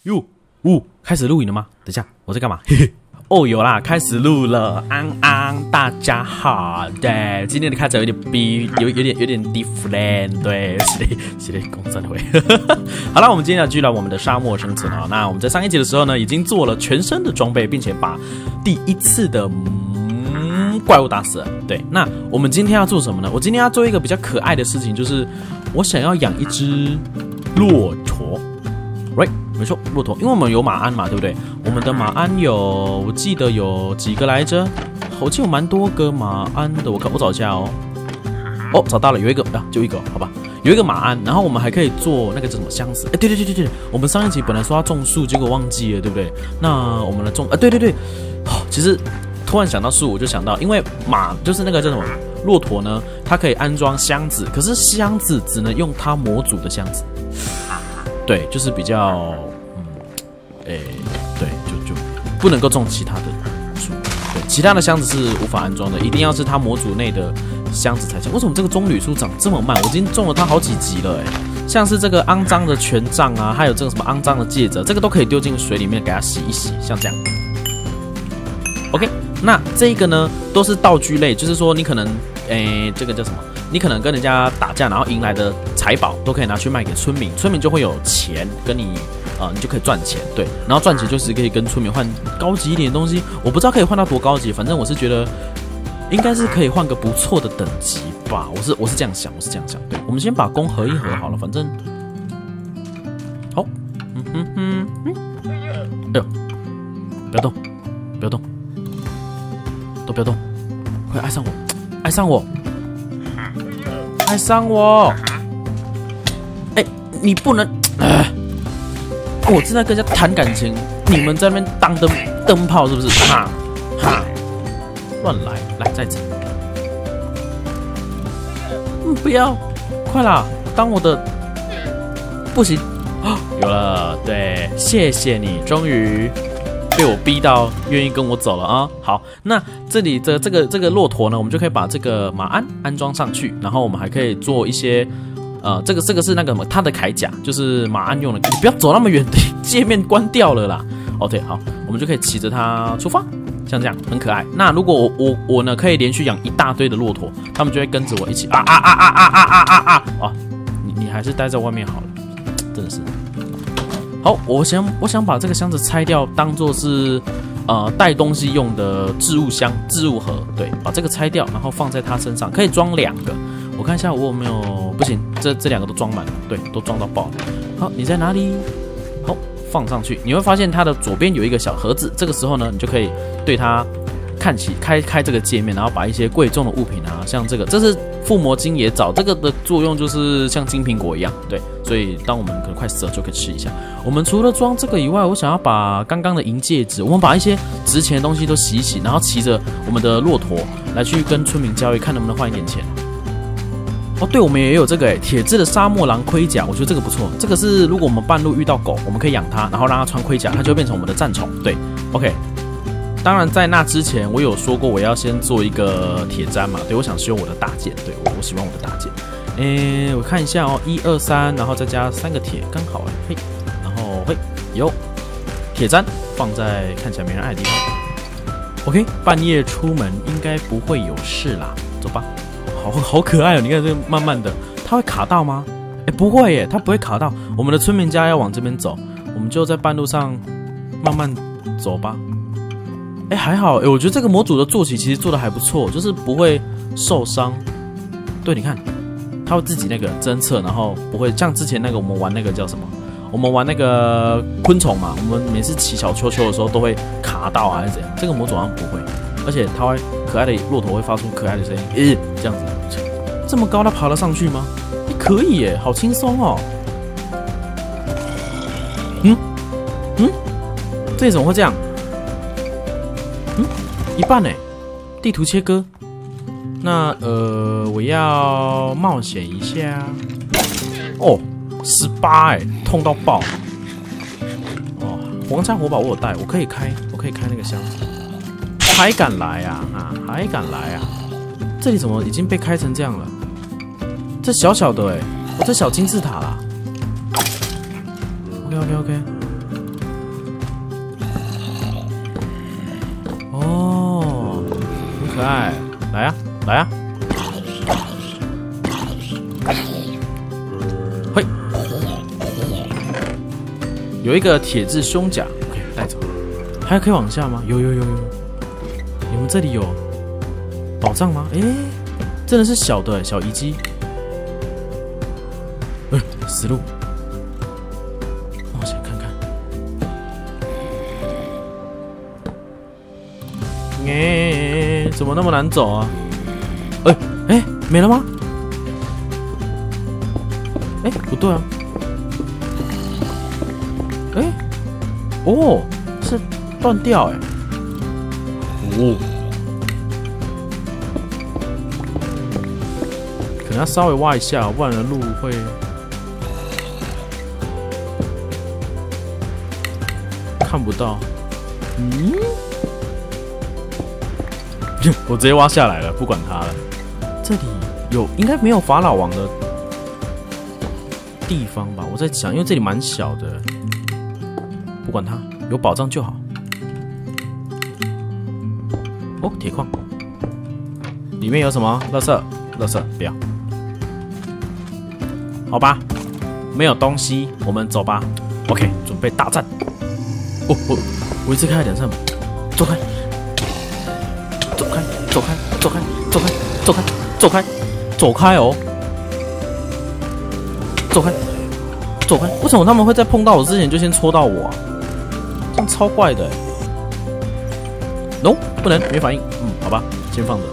哟，开始录影了吗？等一下，我在干嘛？嘿嘿。哦，有啦，开始录了。大家好。对，今天的开场有点有点 different。对，是的，公三会。好了，我们今天要继续来我们的沙漠生存啊。那我们在上一集的时候呢，已经做了全身的装备，并且把第一次的怪物打死了。对，那我们今天要做什么呢？我今天要做一个比较可爱的事情，就是我想要养一只骆驼。Right， 没错，骆驼，因为我们有马鞍嘛，对不对？我们的马鞍我记得有几个来着？我记得有蛮多个马鞍的，我找一下哦。哦，找到了，有一个啊，就一个，好吧，有一个马鞍，然后我们还可以做那个叫什么箱子？哎，对，我们上一集本来说要种树，结果忘记了，对不对？那我们来种对，其实突然想到树，我就想到，因为马就是那个叫什么骆驼呢，它可以安装箱子，可是箱子只能用它模组的箱子。对，就是比较，对，就不能够种其他的树，对，其他的箱子是无法安装的，一定要是它模组内的箱子才行。为什么这个棕榈树长这么慢？我已经种了它好几集了，像是这个肮脏的权杖啊，还有这个什么肮脏的戒指，这个都可以丢进水里面给它洗一洗，像这样。OK， 那这一个呢，都是道具类，就是说你可能，这个叫什么？你可能跟人家打架，然后赢来的财宝都可以拿去卖给村民，村民就会有钱跟你，你就可以赚钱，对，然后赚钱就是可以跟村民换高级一点的东西，我不知道可以换到多高级，反正我是觉得应该是可以换个不错的等级吧，我是这样想，对，我们先把弓合一合好了，反正好，哎呦，不要动，都不要动，快爱上我。爱上我！你不能！我正在跟人家谈感情，你们在那边当灯泡是不是？哈，乱来，再次。不要，快啦，当我的不行啊！有了，对，谢谢你，终于被我逼到愿意跟我走了啊！好，那这里的这个骆驼呢，我们就可以把这个马鞍安装上去，然后我们还可以做一些，这个是那个它的铠甲，就是马鞍用的。你不要走那么远，界面关掉了啦。OK， 好，我们就可以骑着它出发，像这样很可爱。那如果我呢可以连续养一大堆的骆驼，他们就会跟着我一起你还是待在外面好了，真的是。好，我想把这个箱子拆掉，当做是带东西用的置物箱、置物盒。对，把这个拆掉，然后放在它身上，可以装2个。我看一下我有没有，不行，这2个都装满了，对，都装到爆了。好，你在哪里？好，放上去，你会发现它的左边有一个小盒子。这个时候呢，你就可以对它开这个界面，然后把一些贵重的物品啊，像这是附魔金野枣，这个的作用就是像金苹果一样，对，所以当我们可能快死了就可以吃一下。我们除了装这个以外，我想要把刚刚的银戒指，我们把一些值钱的东西都洗一洗，然后骑着我们的骆驼来去跟村民交易，看能不能换一点钱。哦，对，我们也有这个铁质的沙漠狼盔甲，我觉得这个不错。这个是如果我们半路遇到狗，我们可以养它，然后让它穿盔甲，它就会变成我们的战宠。对 ，OK。当然，在那之前，我有说过我要先做一个铁砧嘛，对，我想修我的大剑，对，我喜欢我的大剑。我看一下哦，1、2、3，然后再加3个铁，刚好嘿，然后嘿，有铁砧放在看起来没人爱的地方。OK， 半夜出门应该不会有事啦，走吧。好可爱哦，你看这慢慢的，它会卡到吗？不会耶，它不会卡到。我们的村民家要往这边走，我们就在半路上慢慢走吧。还好，我觉得这个模组的坐骑其实做的还不错，就是不会受伤。对，你看，它会自己那个侦测，然后不会像之前那个我们玩那个叫什么？我们玩那个昆虫嘛，我们每次骑小秋秋的时候都会卡到还是怎样？这个模组好像不会，而且它会可爱的骆驼会发出可爱的声音，这样子，这么高它爬得上去吗？可以耶，好轻松哦。这怎么会这样？一半地图切割。那我要冒险一下。哦，18痛到爆。哦，皇家火把我有带，我可以开那个箱子。还敢来啊？还敢来啊？这里怎么已经被开成这样了？这小小的我这小金字塔啦。OK， 可爱，来啊，来啊！嘿，有一个铁质胸甲 ，OK， 带走。还可以往下吗？有。你们这里有宝藏吗？真的是小的小遗迹。死路。那我先看看。怎么那么难走啊？没了吗？不对啊。是断掉可能要稍微挖一下，不然的路会看不到。我直接挖下来了，不管它了。这里应该没有法老王的地方吧？我在想，因为这里蛮小的，不管它，有宝藏就好。铁矿，里面有什么？垃圾，不要。好吧，没有东西，我们走吧。OK， 准备大战。我一次开了2扇门，走开，走开哦，走开！为什么他们会在碰到我之前就先戳到我啊？这样超怪的No， 不能，没反应。好吧，先放着。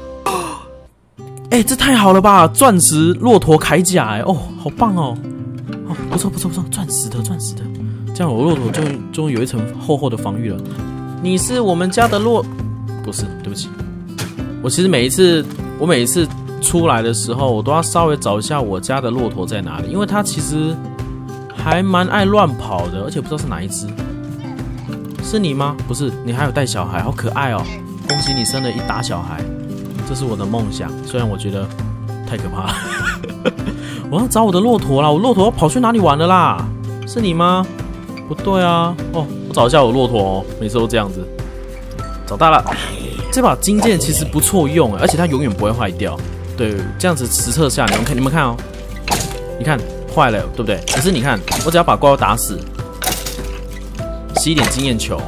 这太好了吧！钻石骆驼铠甲，好棒哦！不错，钻石的，这样我骆驼终于有一层厚厚的防御了。你是我们家的不是，对不起。我其实每一次出来的时候，我都要稍微找一下我家的骆驼在哪里，因为它其实还蛮爱乱跑的，而且不知道是哪一只。是你吗？不是，你还有带小孩，好可爱哦！恭喜你生了一打小孩，这是我的梦想。虽然我觉得太可怕了。我要找我的骆驼啦！我骆驼要跑去哪里玩了啦？是你吗？不对啊！我找一下我骆驼哦，每次都这样子。找到了，这把金剑其实不错用，而且它永远不会坏掉。对，这样子实测下，你们看哦，你看坏了，对不对？可是你看，我只要把怪物打死。吸一点经验球，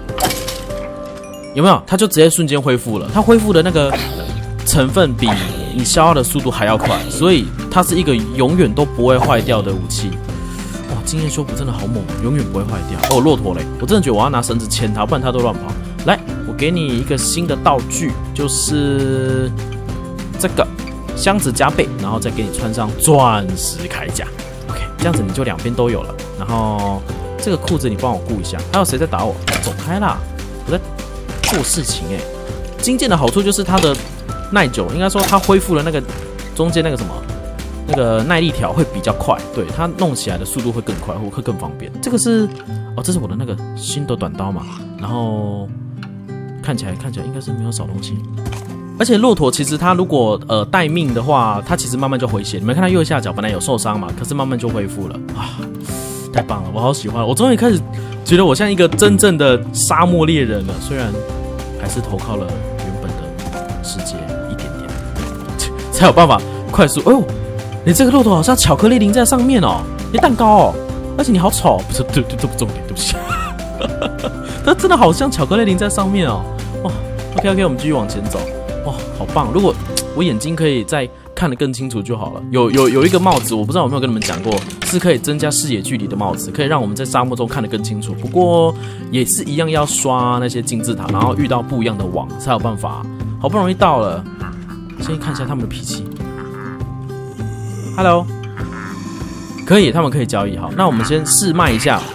有没有？它就直接瞬间恢复了。它恢复的那个成分比你消耗的速度还要快，所以它是一个永远都不会坏掉的武器。哇，经验修补真的好猛，永远不会坏掉。骆驼嘞，我真的觉得我要拿绳子牵它，不然它都乱跑。来，我给你一个新的道具，就是这个箱子加倍，然后再给你穿上钻石铠甲。OK， 这样子你就两边都有了。然后。这个裤子你帮我顾一下，还有谁在打我？走开啦！我在做事情金剑的好处就是它的耐久，应该说它恢复了那个中间那个什么那个耐力条会比较快，对它弄起来的速度会更快，会更方便。这个是这是我的那个新的短刀嘛，然后看起来应该是没有少东西。而且骆驼其实它如果待命的话，它其实慢慢就回血。你们看它右下角本来有受伤嘛，可是慢慢就恢复了啊。太棒了，我好喜欢！我终于开始觉得我像一个真正的沙漠猎人了，虽然还是投靠了原本的世界一点点，才有办法快速。你这个骆驼好像巧克力淋在上面哦，你蛋糕哦，而且你好丑，不是，对，这不重点，对不起。它真的好像巧克力淋在上面哦。哇 ，OK， 我们继续往前走。哇，好棒！如果我眼睛可以再看得更清楚就好了。有一个帽子，我不知道有没有跟你们讲过，是可以增加视野距离的帽子，可以让我们在沙漠中看得更清楚。不过也是一样要刷那些金字塔，然后遇到不一样的网才有办法。好不容易到了，先看一下他们的脾气。Hello， 可以，他们可以交易。好，那我们先试卖一下。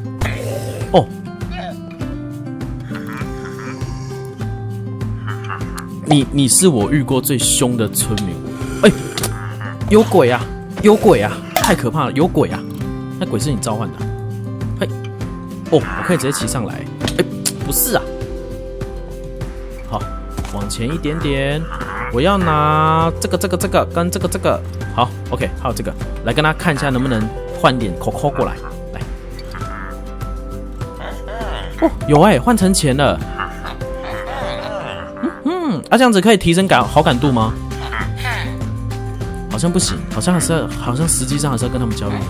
你是我遇过最凶的村民。有鬼啊！有鬼啊！太可怕了！有鬼啊！那鬼是你召唤的？我可以直接骑上来。不是啊。好，往前一点点。我要拿这个跟这个。好 ，OK， 还有这个，来跟他看一下能不能换点 Coco 过来。来。有换成钱了。 啊，这样子可以提升好感度吗？好像不行，好像实际上还是要跟他们交易。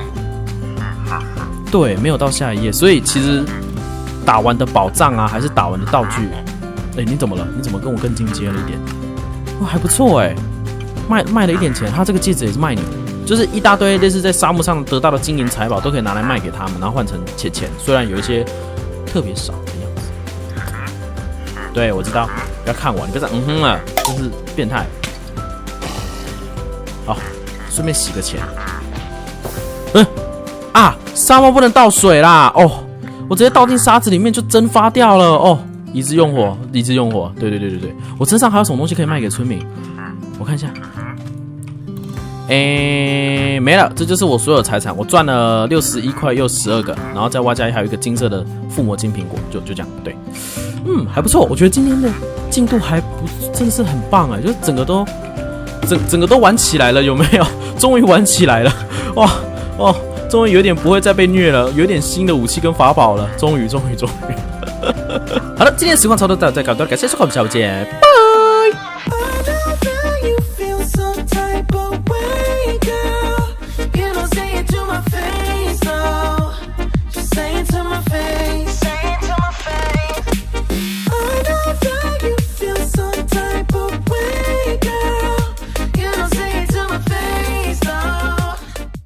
对，没有到下一页，所以其实打完的宝藏啊，还是打完的道具，哎，你怎么了？你怎么跟我更进阶了一点？哇，还不错哎，卖了一点钱，他这个戒指也是卖你的，就是一大堆类似在沙漠上得到的金银财宝都可以拿来卖给他们，然后换成钱，虽然有一些特别少的样子。对，我知道，不要看我，你不要再了，真是变态。好，顺便洗个钱。沙漠不能倒水啦！哦，我直接倒进沙子里面就蒸发掉了哦。一致用火，对，我身上还有什么东西可以卖给村民？我看一下。没了，这就是我所有财产。我赚了61块又12个，然后再外加还有一个金色的附魔金苹果，就这样。对，还不错。我觉得今天的进度还不真的是很棒哎，就是整个都玩起来了，有没有？终于玩起来了，哇哦！终于有点不会再被虐了，有点新的武器跟法宝了，终于。好了，今天的实况操作到这里告一段落，感谢收看，我们下回见，拜。